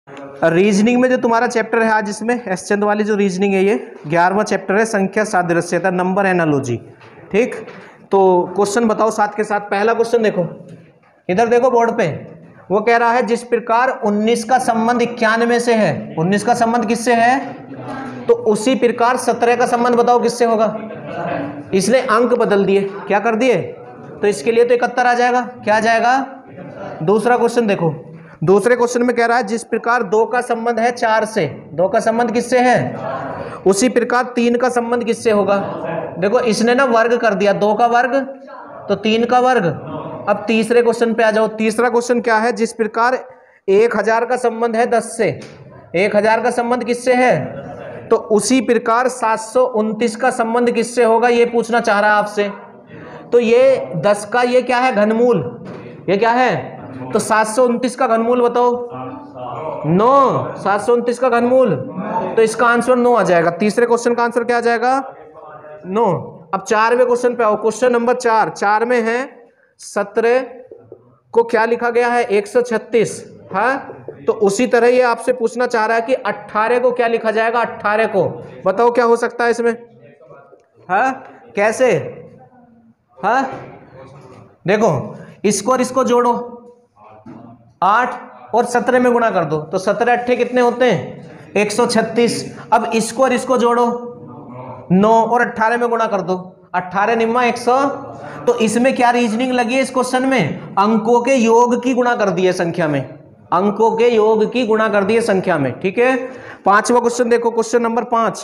Reasoning में जो तुम्हारा चैप्टर है आज, इसमें एस चंद वाली जो रीजनिंग है, ये 11वां चैप्टर है, संख्या सादृश्यता, नंबर एनालॉजी। ठीक, तो क्वेश्चन बताओ साथ के साथ। पहला क्वेश्चन देखो, इधर देखो बोर्ड पे, वो कह रहा है जिस प्रकार 19 का संबंध 91 से है, 19 का संबंध किससे है, तो उसी प्रकार 17 का संबंध बताओ किससे होगा। इसने अंक बदल दिए, क्या कर दिए, तो इसके लिए तो 71 आ जाएगा। क्या आ जाएगा। दूसरा क्वेश्चन देखो, दूसरे क्वेश्चन में कह रहा है जिस प्रकार 2 का संबंध है 4 से, 2 का संबंध किससे है, उसी प्रकार 3 का संबंध किससे होगा। देखो इसने ना वर्ग कर दिया, 2 का वर्ग तो 3 का वर्ग। अब तीसरे क्वेश्चन पे आ जाओ। तीसरा क्वेश्चन क्या है, जिस प्रकार 1000 का संबंध है 10 से, 1000 का संबंध किससे है, तो उसी प्रकार 729 का संबंध किससे होगा, ये पूछना चाह रहा है आपसे। तो ये 10 का ये क्या है, घनमूल, ये क्या है, तो 729 का घनमूल बताओ, 9, 729 का घनमूल, तो इसका आंसर 9 आ जाएगा। तीसरे क्वेश्चन का आंसर क्या आ जाएगा, 9। अब 4वें क्वेश्चन पे आओ, क्वेश्चन नंबर 4। 4 में है 17 को क्या लिखा गया है, 136, हाँ, तो उसी तरह ये आपसे पूछना चाह रहा है कि 18 को क्या लिखा जाएगा, 18 को बताओ क्या हो सकता है इसमें, हाँ, कैसे, हाँ, देखो इसको और इसको जोड़ो, 8 और 17 में गुणा कर दो, तो 17 8 कितने होते हैं, 136। अब इसको और इसको जोड़ो, 9 और 18 में गुणा कर दो, 18 निम्मा 100। तो इसमें क्या रीजनिंग लगी है इस क्वेश्चन में, अंकों के योग की गुणा कर दी है संख्या में, अंकों के योग की गुणा कर दी है संख्या में। ठीक है, 5वां क्वेश्चन देखो, क्वेश्चन नंबर 5।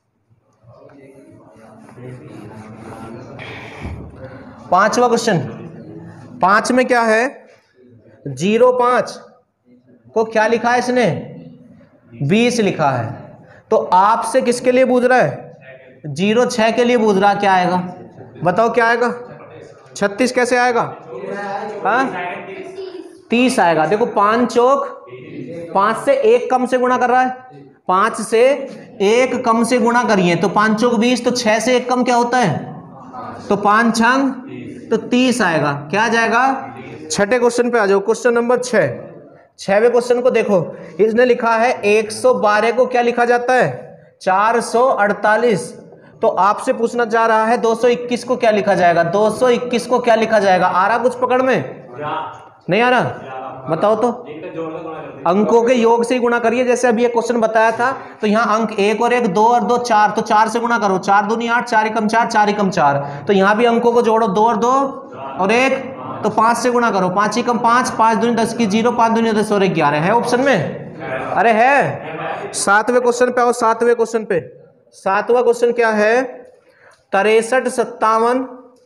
5वां क्वेश्चन, 5 में क्या है, 05 को क्या लिखा है इसने, 20 लिखा है। तो आपसे किसके लिए पूछ रहा है, 06 के लिए पूछ रहा, क्या आएगा बताओ, क्या आएगा, 36 कैसे आएगा, हाँ, 30 आएगा। देखो 5 चौक 5 से 1 कम से गुणा कर रहा है, 5 से 1 कम से गुणा करिए तो 5 चौक 20, तो 6 से 1 कम क्या होता है, तो 5 छंग तो 30 आएगा। क्या आ जाएगा। छठे क्वेश्चन पे आ जाओ, क्वेश्चन नंबर 6। 6वें क्वेश्चन को देखो, इसने लिखा है 112 को क्या लिखा जाता है, 448। तो आपसे पूछना चाह रहा है 221 को क्या लिखा जाएगा, 221 को क्या लिखा जाएगा। आ रहा कुछ पकड़ में, नहीं आ रहा, बताओ तो। अंकों के योग से ही गुणा करिए, जैसे अभी ये क्वेश्चन बताया था। तो यहाँ अंक 1 और 1, 2 और 2 4, तो 4 से गुणा करो, 4 दूनी 8, 4 एकम 4, 4 एकम 4। तो यहाँ भी अंकों को जोड़ो, 2 और 2 और 1, तो 5 से गुणा करो, 5 एकम 5, 5 दूनी 10 की 0, 5 दूनी 10 और 11 है ऑप्शन में, अरे है। 7वें क्वेश्चन पे आओ, 7वें क्वेश्चन पे। 7वां क्वेश्चन क्या है, 63 57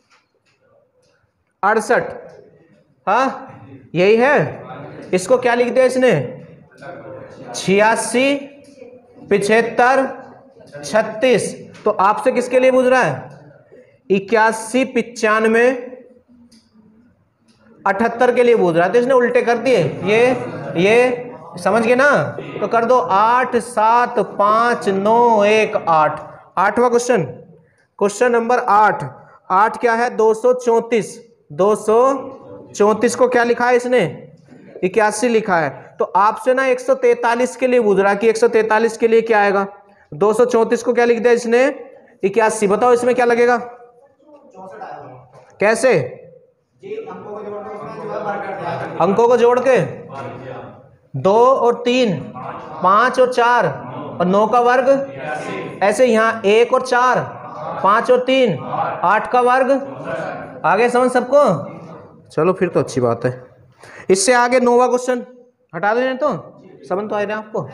68, हाँ यही है। इसको क्या लिख दिया इसने, 86 75 36। तो आपसे किसके लिए पूछ रहा है, 81 95 78 के लिए पूछ रहा है। तो इसने उल्टे कर दिए, ये समझ गए ना, तो कर दो 8 7 5 9 1 8। 8वां क्वेश्चन, क्वेश्चन नंबर 8। 8 क्या है, 234। 234 को क्या लिखा है इसने, 81 लिखा है। तो आपसे ना 143 के लिए पूछ रहा है कि 143 के लिए क्या आएगा। 234 को क्या लिख दिया इसने, 81। बताओ इसमें क्या लगेगा, कैसे, अंकों को जोड़ के, 2 और 3 5 और 4 और 9 का वर्ग, ऐसे यहाँ 1 और 4 5 और 3 8 का वर्ग। आगे समझ सबको, चलो फिर तो अच्छी बात है। इससे आगे 9वां क्वेश्चन हटा दें, तो समझ तो आ रहा है आपको।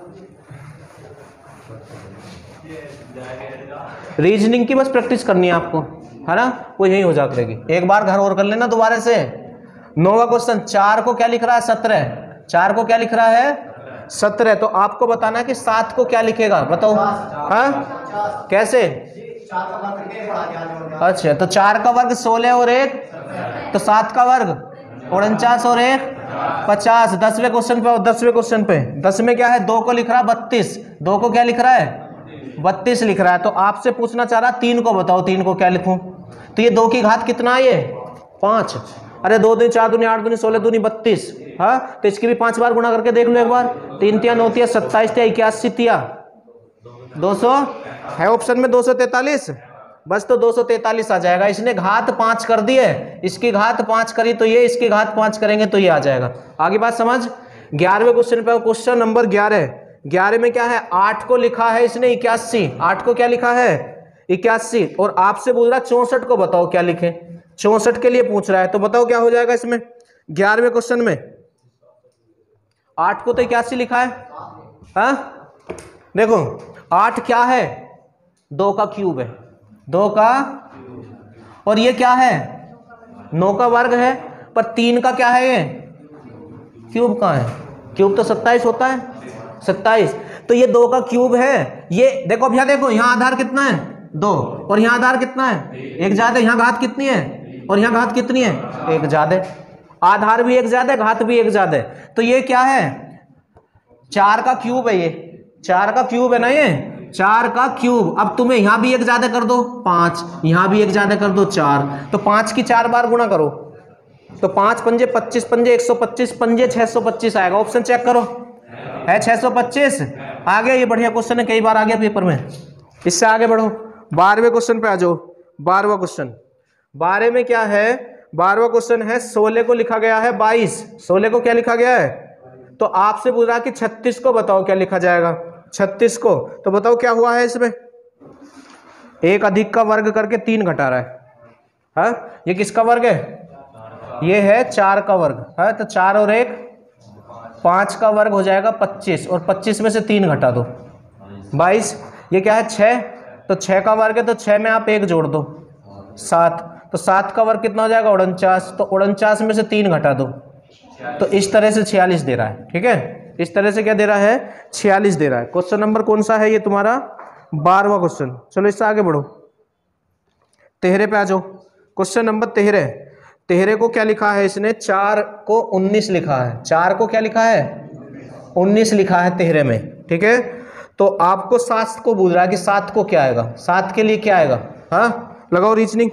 रीजनिंग की बस प्रैक्टिस करनी है आपको, है ना, वो यही हो जाती रहेगी। एक बार घर और कर लेना दोबारा से। 9वां क्वेश्चन, 4 को क्या लिख रहा है, 17। 4 को क्या लिख रहा है, 17। तो आपको बताना है कि 7 को क्या लिखेगा, बताओ, हाँ कैसे। अच्छा, तो 4 का वर्ग 16 और 1, तो 7 का वर्ग 49 और 1 50। 10वें क्वेश्चन पे, 10वें क्वेश्चन पे 10 में क्या है, 2 को लिख रहा है 32। 2 को क्या लिख रहा है, 32 लिख रहा है। तो आपसे पूछना चाह रहा 3 को बताओ, 3 को क्या लिखूं। तो ये 2 की घात कितना है, ये 5। अरे 2 दूनी 4 दूनी 8 दूनी 16 दूनी 32, हाँ, तो इसकी भी 5 बार गुणा करके देख लो एक बार। 3 तिया 9 तिया 27 तिया 81 तिया 200 है ऑप्शन में 243, बस तो 243 आ जाएगा। इसने घात 5 कर दी है, इसकी घात 5 करी तो ये, इसकी घात 5 करेंगे तो ये आ जाएगा। आगे बात समझ। 11वें क्वेश्चन पे, क्वेश्चन नंबर 11 में क्या है, 8 को लिखा है इसने 81, 8 को क्या लिखा है 81, और आपसे पूछ रहा है 64 को बताओ क्या लिखे, 64 के लिए पूछ रहा है, तो बताओ क्या हो जाएगा इसमें 11वें क्वेश्चन में। 8 को तो 81 लिखा है, हाँ देखो 8 क्या है, 2 का क्यूब है, 2 का, और ये क्या है 9 का वर्ग है, पर 3 का क्या है, ये क्यूब का है, क्यूब तो 27 होता है, 27, तो ये 2 का क्यूब है। ये देखो अब यहाँ देखो, यहाँ आधार कितना है 2, और यहाँ आधार कितना है 1 ज्यादा, यहाँ घात कितनी है और यहाँ घात कितनी है 1 ज्यादा, आधार भी 1 ज्यादा घात भी 1 ज्यादा, तो ये क्या है 4 का क्यूब है, ये 4 का क्यूब है ना, ये 4 का क्यूब। अब तुम्हें यहां भी 1 ज्यादा कर दो 5, यहां भी 1 ज्यादा कर दो 4, तो 5 की 4 बार गुणा करो, तो 5 पंजे 25 पंजे 125 पंजे 625 आएगा। ऑप्शन चेक करो, है 625 आ गया। ये बढ़िया क्वेश्चन है, कई बार आ गया पेपर में। इससे आगे बढ़ो, 12वें क्वेश्चन पे आ जाओ। 12वां क्वेश्चन, 12 में क्या है, 12वां क्वेश्चन है 16 को लिखा गया है 22, 16 को क्या लिखा गया है, तो आपसे पूछ रहा कि 36 को बताओ क्या लिखा जाएगा, 36 को, तो बताओ क्या हुआ है इसमें, 1 अधिक का वर्ग करके 3 घटा रहा है, हाँ ये किसका वर्ग है, ये है 4 का वर्ग, है तो 4 और 1 5 का वर्ग हो जाएगा 25, और 25 में से 3 घटा दो 22, ये क्या है 6, तो 6 का वर्ग है, तो 6 में आप 1 जोड़ दो 7, तो 7 का वर्ग कितना हो जाएगा 49, तो 49 में से 3 घटा दो, तो इस तरह से 46 दे रहा है। ठीक है, इस तरह से क्या दे रहा है 46 दे रहा है। क्वेश्चन नंबर कौन सा है ये तुम्हारा 12वां क्वेश्चन। चलो इससे आगे बढ़ो, 13 पे आ जाओ। क्वेश्चन नंबर 13 को क्या लिखा है इसने, 4 को 19 लिखा है, 4 को क्या लिखा है 19 लिखा है 13 में। ठीक है, तो आपको 7 को पूछ रहा है कि 7 को क्या आएगा, 7 के लिए क्या आएगा, हाँ लगाओ रीजनिंग।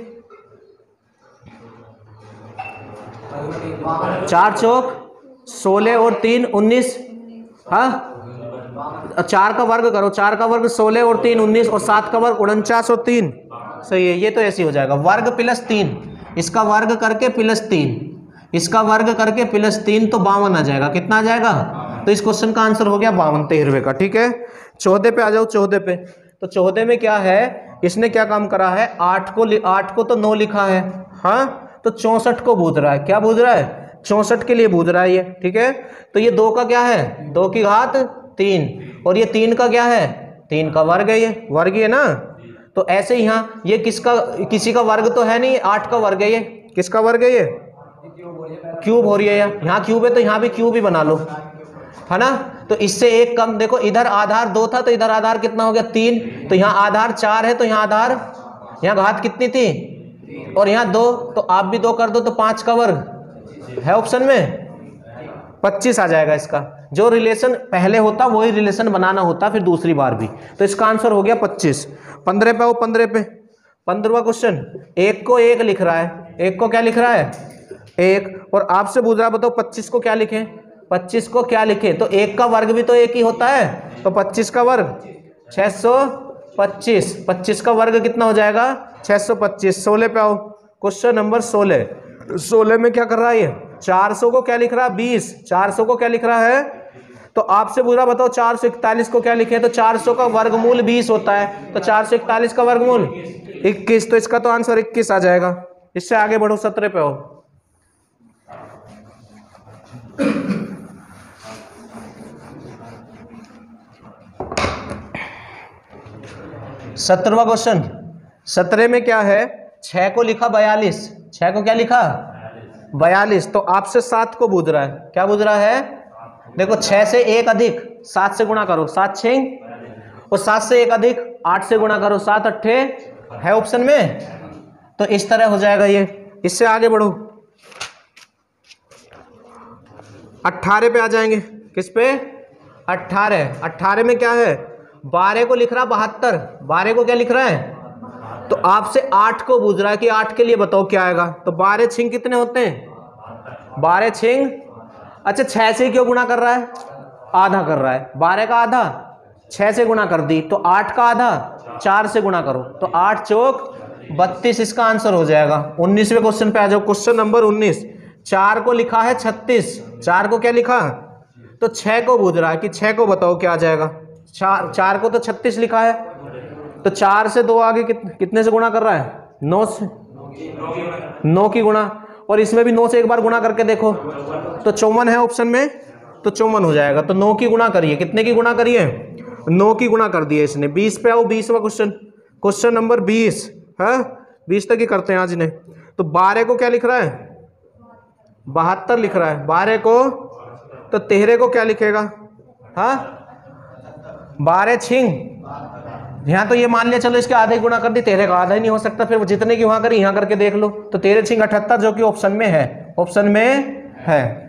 4 चौक 16 और 3 19, हाँ 4 का वर्ग करो, 4 का वर्ग 16 और 3 19, और 7 का वर्ग 49 और 3, सही है। ये तो ऐसे हो जाएगा, वर्ग प्लस 3, इसका वर्ग करके प्लस 3, इसका वर्ग करके प्लस 3, तो 52 आ जाएगा। कितना आ जाएगा, तो इस क्वेश्चन का आंसर हो गया 52 13वें का। ठीक है, 14 पे आ जाओ। 14 पे, तो 14 में क्या है, इसने क्या काम करा है, 8 को तो 9 लिखा है, हाँ तो 64 को बूझ रहा है, क्या बूझ रहा है 64 के लिए बूझ रहा है ये। ठीक है, तो ये 2 का क्या है 2 की घात 3, और ये 3 का क्या है 3 का वर्ग है, ये वर्ग है ना, तो ऐसे ही यहाँ ये किसका, किसी का वर्ग तो है नहीं, 8 का वर्ग है, ये किसका वर्ग है, ये क्यूब हो रही है, यहाँ क्यूब है तो यहाँ भी क्यूब ही बना लो, है ना। तो इससे एक कम, देखो इधर आधार 2 था तो इधर आधार कितना हो गया 3, तो यहाँ आधार 4 है तो यहाँ आधार, यहाँ घात कितनी थी और यहाँ 2, तो आप भी 2 कर दो तो 5 का वर्ग है ऑप्शन में, 25 आ जाएगा इसका। जो रिलेशन पहले होता वही रिलेशन बनाना होता फिर दूसरी बार भी, तो इसका आंसर हो गया 25। 15 पे आओ, 15 पे, 15वां क्वेश्चन, 1 को 1 लिख रहा है, 1 को क्या लिख रहा है 1, और आपसे पूछ रहा है बताओ 25 को क्या लिखें, 25 को क्या लिखें, तो 1 का वर्ग भी तो 1 ही होता है, तो 25 का वर्ग 625, 25 का वर्ग कितना हो जाएगा 625। 16 पे आओ, क्वेश्चन नंबर 16, 16 में क्या कर रहा है ये 400 को क्या लिख रहा है 20, 400 को क्या लिख रहा है, तो आपसे पूरा बताओ 441 को क्या लिखे, तो 400 का वर्गमूल 20 होता है, तो 441 का वर्गमूल 21, तो इसका तो आंसर 21 आ जाएगा। इससे आगे बढ़ो, 17 पे आओ। 17वां क्वेश्चन, 17 में क्या है, 6 को लिखा 42, 6 को क्या लिखा 42, तो आपसे 7 को बूझ रहा है, क्या बूझ रहा है, देखो 6 से 1 अधिक 7 से गुणा करो 7 6, और 7 से 1 अधिक 8 से गुणा करो 7 8 है ऑप्शन में, तो इस तरह हो जाएगा ये। इससे आगे बढ़ो, 18 पे आ जाएंगे, किस पे 18, 18 में क्या है, 12 को लिख रहा 72, 12 को क्या लिख रहा है, तो आपसे 8 को पूछ रहा है कि 8 के लिए बताओ क्या आएगा, तो 12 छिंग कितने होते हैं, 12 छिंग अच्छा 6 से क्यों गुणा कर रहा है? आधा कर रहा है। 12 का आधा 6 से गुणा कर दी, तो 8 का आधा 4 से गुणा करो, तो 8 चौक 32 इसका आंसर हो जाएगा। 19वें क्वेश्चन पे आ जाओ। Question number 19। 4 को लिखा है 36, 4 को क्या लिखा? तो 6 को पूछ रहा है कि 6 को बताओ क्या आ जाएगा। 4 को तो 36 लिखा है, तो 4 से 2 आगे कितने से गुणा कर रहा है? 9 से। 9 की गुणा, और इसमें भी 9 से एक बार गुणा करके देखो, तो 54 है ऑप्शन में, तो 54 हो जाएगा। तो 9 की गुणा करिए। कितने की गुणा करिए? 9 की गुणा कर दिए इसने। 20 पे आओ। 20वां क्वेश्चन, क्वेश्चन नंबर 20 है। 20 तक ही करते हैं आज इन्हें। तो 12 को क्या लिख रहा है? 72 लिख रहा है 12 को, तो 13 को क्या लिखेगा? हाँ 12 छिंग, यहाँ तो ये मान लिया चलो इसके आधे गुणा कर दी, 13 का आधा ही नहीं हो सकता, फिर वो जितने की वहां करी यहाँ करके देख लो। तो 13 छिंग 78 जो कि ऑप्शन में है, ऑप्शन में है।